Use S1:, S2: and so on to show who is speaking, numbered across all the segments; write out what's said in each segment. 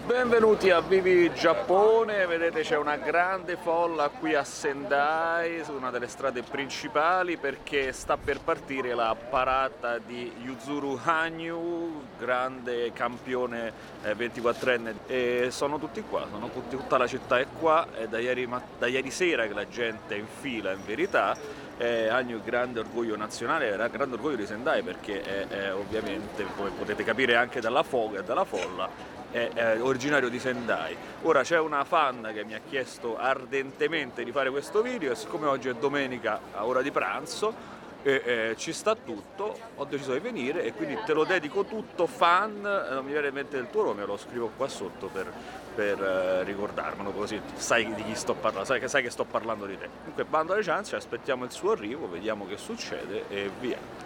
S1: Benvenuti a Vivi Giappone, vedete c'è una grande folla qui a Sendai, su una delle strade principali, perché sta per partire la parata di Yuzuru Hanyu, grande campione 24enne, e sono tutti qua, tutta la città è qua, è da ieri sera che la gente è in fila in verità. Hanyu, grande orgoglio nazionale, era grande orgoglio di Sendai perché è ovviamente, come potete capire anche dalla foga e dalla folla, è originario di Sendai. Ora c'è una fan che mi ha chiesto ardentemente di fare questo video e siccome oggi è domenica a ora di pranzo ci sta tutto, ho deciso di venire e quindi te lo dedico tutto, fan. Non mi viene in mente il tuo nome, lo scrivo qua sotto per ricordarmelo, così sai di chi sto parlando, sai che sto parlando di te. Comunque bando alle ciance, aspettiamo il suo arrivo, vediamo che succede e via.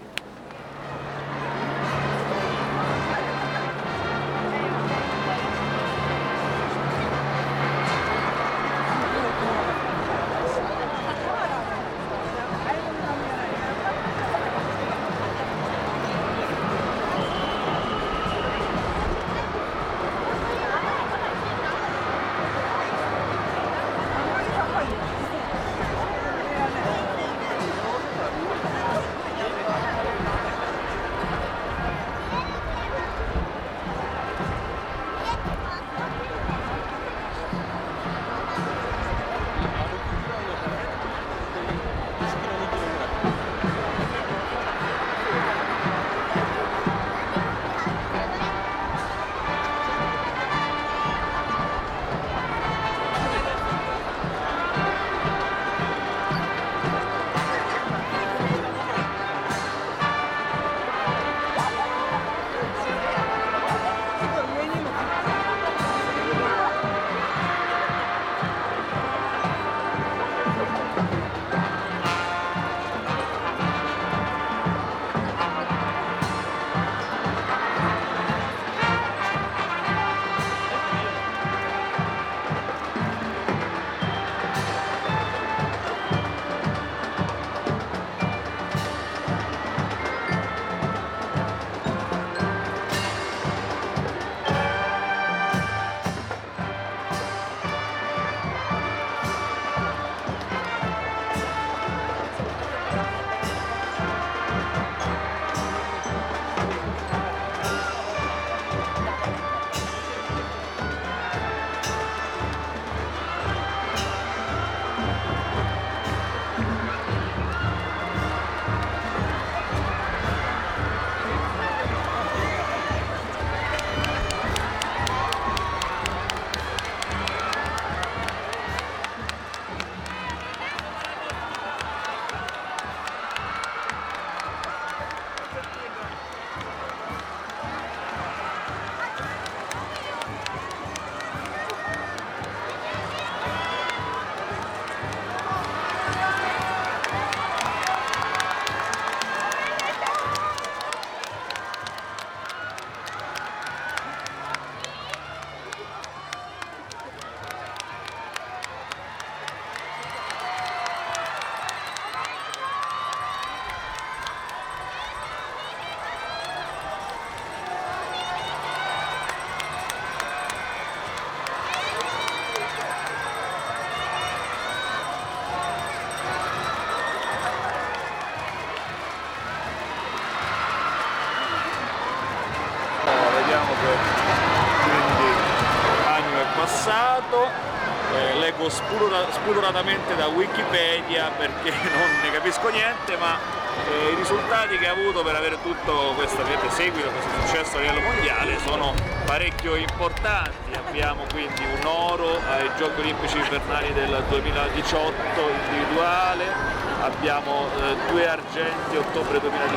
S1: Quindi Hanyu è passato, leggo spudoratamente da Wikipedia perché non ne capisco niente, ma i risultati che ha avuto per avere tutto questo seguito, questo successo a livello mondiale sono parecchio importanti. Abbiamo quindi un oro ai Giochi Olimpici Invernali del 2018 individuale, abbiamo 2 argenti ottobre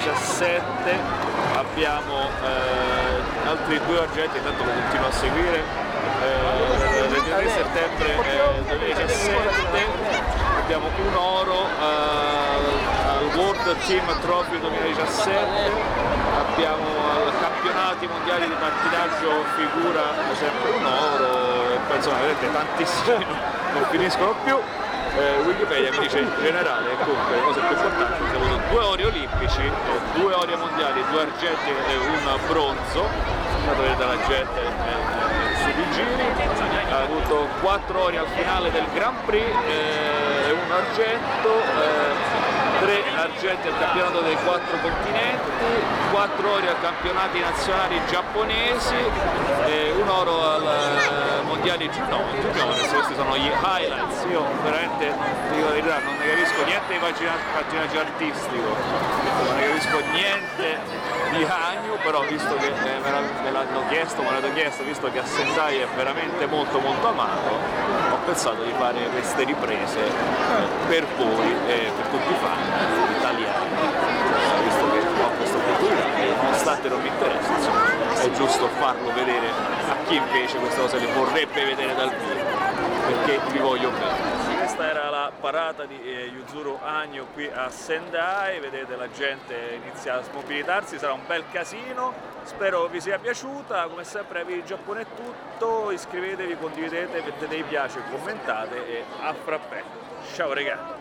S1: 2017, abbiamo altri 2 argenti, intanto lo continuo a seguire, 23 settembre 2017, abbiamo un oro al World Team Trophy 2017, abbiamo al campionati mondiali di pattinaggio figura sempre un oro, e poi insomma vedete tantissimi non finiscono più. Wikipedia mi dice in generale, comunque le cose più importanti, ho avuto 2 ori olimpici, 2 ori mondiali, 2 argenti e un bronzo, vedete la gente sui giri, ha avuto 4 ori al finale del Grand Prix e un argento, 3 argenti al campionato dei 4 continenti, 4 ori ai campionati nazionali giapponesi, un oro al mondiali juniores. Questi sono gli highlights. Io veramente, dico la verità, non ne capisco niente di pattinaggio artistico, non ne capisco niente di Hanyu, però visto che me l'hanno chiesto, visto che a Sendai è veramente molto amato, ho pensato di fare queste riprese per voi e per tutti i fan italiani, visto che ho questa opportunità e nonostante non mi interessa, insomma, è giusto farlo vedere a chi invece queste cose le vorrebbe vedere dal vivo, perché vi voglio bene. Questa era la parata di Yuzuru Hanyu qui a Sendai, vedete la gente inizia a smobilitarsi, sarà un bel casino, spero vi sia piaciuta, come sempre Avi Giappone è tutto, iscrivetevi, condividete, mettete mi piace, commentate e a frappè, ciao regà!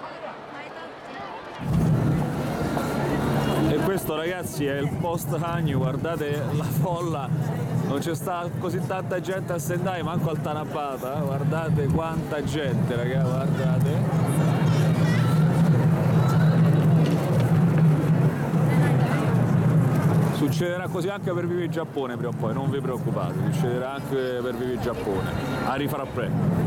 S1: E questo ragazzi è il post Hanyu, guardate la folla, non c'è sta così tanta gente a Sendai, manco al Tanabata, guardate quanta gente raga, guardate. Succederà così anche per Vivi Giappone prima o poi, non vi preoccupate, succederà anche per Vivi Giappone, a rifrappè.